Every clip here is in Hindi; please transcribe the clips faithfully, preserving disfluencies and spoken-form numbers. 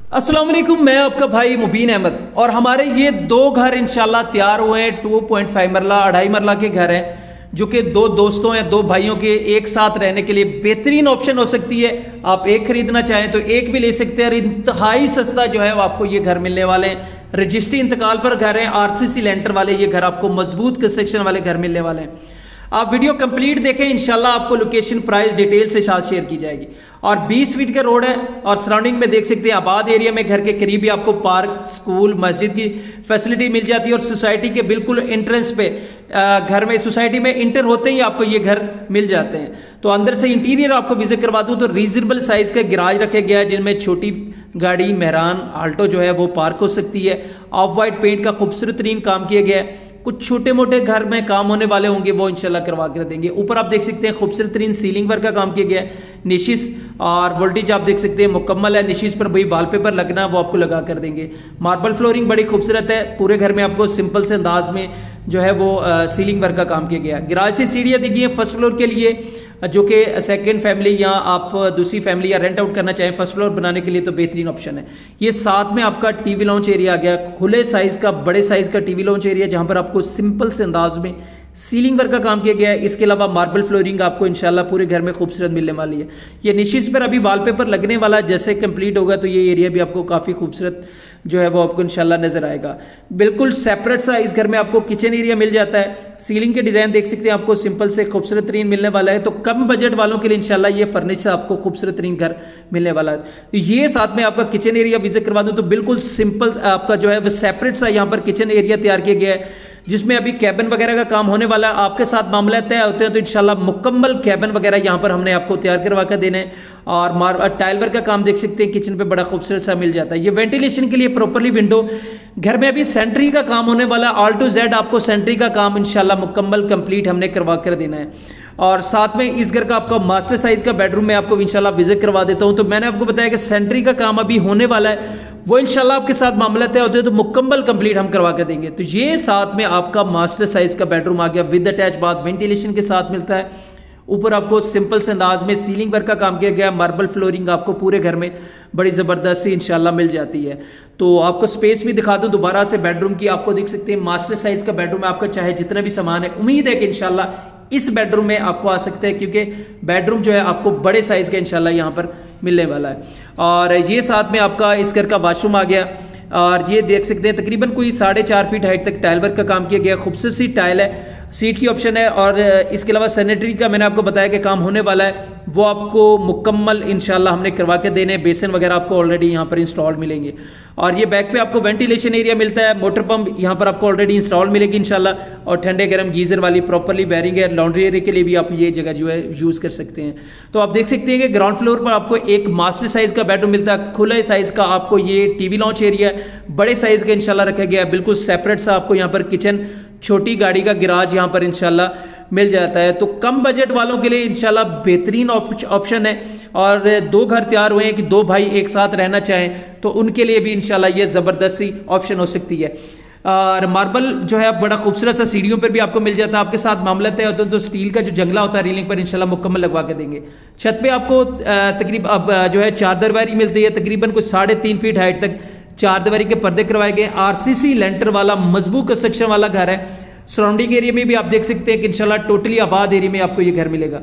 अस्सलाम वालेकुम, मैं आपका भाई मुबीन अहमद और हमारे ये दो घर इंशाल्लाह तैयार हुए हैं। टू पॉइंट फाइव मरला अढ़ाई मरला के घर हैं जो कि दो दोस्तों या दो भाइयों के एक साथ रहने के लिए बेहतरीन ऑप्शन हो सकती है। आप एक खरीदना चाहें तो एक भी ले सकते हैं और इंतहाई सस्ता जो है वो आपको ये घर मिलने वाले हैं। रजिस्ट्री इंतकाल पर घर हैं, आरसीसी लेंटर वाले ये घर आपको मजबूत कंस्ट्रक्शन वाले घर मिलने वाले हैं। आप वीडियो कंप्लीट देखें, इंशाल्लाह आपको लोकेशन प्राइस डिटेल से साथ शेयर की जाएगी। और बीस फीट का रोड है और सराउंडिंग में देख सकते हैं आबाद एरिया में घर के करीब ही आपको पार्क, स्कूल, मस्जिद की फैसिलिटी मिल जाती है। और सोसाइटी के बिल्कुल एंट्रेंस पे घर में सोसाइटी में इंटर होते ही आपको ये घर मिल जाते हैं। तो अंदर से इंटीरियर आपको विजिट करवा दूं तो रीजनेबल साइज का गैराज रखा गया है जिनमें छोटी गाड़ी मेहरान आल्टो जो है वो पार्क हो सकती है। ऑफ वाइट पेंट का खूबसूरत तरीन काम किया गया है। कुछ छोटे मोटे घर में काम होने वाले होंगे वो इंशाल्लाह करवा कर देंगे। ऊपर आप देख सकते हैं खूबसूरत तरीन सीलिंग वर्क का काम किया गया है। निशिस और वोल्टेज आप देख सकते हैं मुकम्मल है। निशिस पर भाई वॉलपेपर लगना है वो आपको लगा कर देंगे। मार्बल फ्लोरिंग बड़ी खूबसूरत है। पूरे घर में आपको सिंपल से अंदाज में जो है वो आ, सीलिंग वर्क का काम किया गया। गैराज से सीढ़ियाँ दी गई है फर्स्ट फ्लोर के लिए, जो कि सेकंड फैमिली या आप दूसरी फैमिली या रेंट आउट करना चाहें फर्स्ट फ्लोर बनाने के लिए तो बेहतरीन ऑप्शन है। ये साथ में आपका टीवी लॉन्च एरिया आ गया, खुले साइज का बड़े साइज का टीवी लॉन्च एरिया जहां पर आपको सिंपल से अंदाज में सीलिंग वर्क का काम किया गया है। इसके अलावा मार्बल फ्लोरिंग आपको इंशाल्लाह पूरे घर में खूबसूरत मिलने वाली है। ये निशिस पर अभी वॉलपेपर लगने वाला, जैसे कंप्लीट होगा तो ये एरिया भी आपको काफी खूबसूरत जो है वो आपको इंशाल्लाह नजर आएगा। बिल्कुल सेपरेट सा इस घर में आपको किचन एरिया मिल जाता है। सीलिंग के डिजाइन देख सकते हैं आपको सिंपल से खूबसूरत तरीन मिलने वाला है। तो कम बजट वालों के लिए इंशाल्लाह ये फर्नीचर आपको खूबसूरत तरीन घर मिलने वाला है। तो ये साथ में आपका किचन एरिया विजिट करवा दूं तो बिल्कुल सिंपल आपका जो है वो सेपरेट सा यहाँ पर किचन एरिया तैयार किया गया है जिसमें अभी कैबिन वगैरह का काम होने वाला है। आपके साथ मामला तय होते हैं तो इंशाल्लाह मुकम्मल कैबिन वगैरह यहाँ पर हमने आपको तैयार करवा कर देने। और मार टाइल वर्क का काम देख सकते हैं किचन पे बड़ा खूबसूरत सा मिल जाता है। ये वेंटिलेशन के लिए प्रॉपरली विंडो, घर में अभी सेंट्री का काम होने वाला है। ऑल टू जेड आपको सेंट्री का काम इंशाल्लाह मुकम्मल कंप्लीट हमने करवा कर देना है। और साथ में इस घर का आपका मास्टर साइज का बेडरूम में आपको इंशाल्लाह विजिट करवा देता हूं। तो मैंने आपको बताया कि सेंट्री का काम अभी होने वाला है, वो इंशाल्लाह आपके साथ मामला तय होते हैं तो मुकम्मल कंप्लीट हम करवा कर देंगे। तो ये साथ में आपका मास्टर साइज का बेडरूम आ गया विद अटैच बाथ, वेंटिलेशन के साथ मिलता है। ऊपर आपको सिंपल से अंदाज में सीलिंग वर्क का काम किया गया। मार्बल फ्लोरिंग आपको पूरे घर में बड़ी जबरदस्त सी इंशाल्लाह मिल जाती है। तो आपको स्पेस भी दिखा दूं दोबारा से बेडरूम की। आपको देख सकते हैं मास्टर साइज का बेडरूम है आपका, चाहे जितना भी सामान है उम्मीद है कि इंशाल्लाह इस बेडरूम में आपको आ सकते हैं क्योंकि बेडरूम जो है आपको बड़े साइज का इंशाल्लाह यहाँ पर मिलने वाला है। और ये साथ में आपका इस घर का वॉशरूम आ गया और ये देख सकते हैं तकरीबन कोई साढ़े चार फीट हाइट तक टाइल वर्क का काम किया गया। खूबसूरत सी टाइल है, सीट की ऑप्शन है। और इसके अलावा सैनिटरी का मैंने आपको बताया कि काम होने वाला है, वो आपको मुकम्मल इंशाल्लाह हमने करवा के देने। बेसन वगैरह आपको ऑलरेडी यहाँ पर इंस्टॉल्ड मिलेंगे। और ये बैक पे आपको वेंटिलेशन एरिया मिलता है। मोटर पंप यहाँ पर आपको ऑलरेडी इंस्टॉल मिलेगी इंशाल्लाह। और ठंडे गर्म गीजर वाली प्रॉपरली वायरिंग है। लॉन्ड्री एरिया के लिए भी आप ये जगह जो है यूज कर सकते हैं। तो आप देख सकते हैं कि ग्राउंड फ्लोर पर आपको एक मास्टर साइज का बेडरूम मिलता है। खुले साइज का आपको ये टीवी लॉन्च एरिया बड़े साइज का इंशाल्लाह रखा गया है। बिल्कुल सेपरेट सा आपको यहाँ पर किचन, छोटी गाड़ी का गिराज यहाँ पर इंशाल्लाह मिल जाता है। तो कम बजट वालों के लिए इंशाल्लाह बेहतरीन ऑप्शन है। और दो घर तैयार हुए हैं कि दो भाई एक साथ रहना चाहें तो उनके लिए भी इंशाल्लाह ये जबरदस्त सी ऑप्शन हो सकती है। और मार्बल जो है बड़ा खूबसूरत सा सीढ़ियों पर भी आपको मिल जाता है। आपके साथ मामला तय होता है तो स्टील का जो जंगला होता है रीलिंग पर इंशाल्लाह मुकम्मल लगवा के देंगे। छत पे आपको तकरीबन अब जो है चार दरवारी मिलती है, तकरीबन कुछ साढ़े तीन फीट हाइट तक चार दीवारी के पर्दे करवाए गए। आरसीसी लेंटर वाला मजबूत कंस्ट्रक्शन वाला घर है। सराउंडिंग एरिया में भी आप देख सकते हैं कि इंशाल्लाह टोटली आबाद एरिया में आपको ये घर मिलेगा।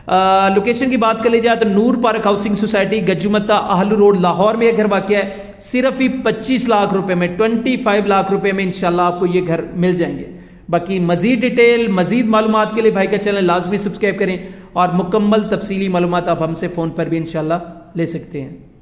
आ, लोकेशन की बात कर ली जाए तो Noor Park Housing Society Gajjumatta Ahlu Road Lahore में यह घर वाक़ है। सिर्फ ही पच्चीस लाख रुपए में, पच्चीस लाख रुपए में इंशाल्लाह आपको ये घर मिल जाएंगे। बाकी मजीद डिटेल, मजीद मालूमात के लिए भाई का चैनल लाजमी सब्सक्राइब करें और मुकम्मल तफसीली मालूमात आप हमसे फ़ोन पर भी इंशाल्लाह ले सकते हैं।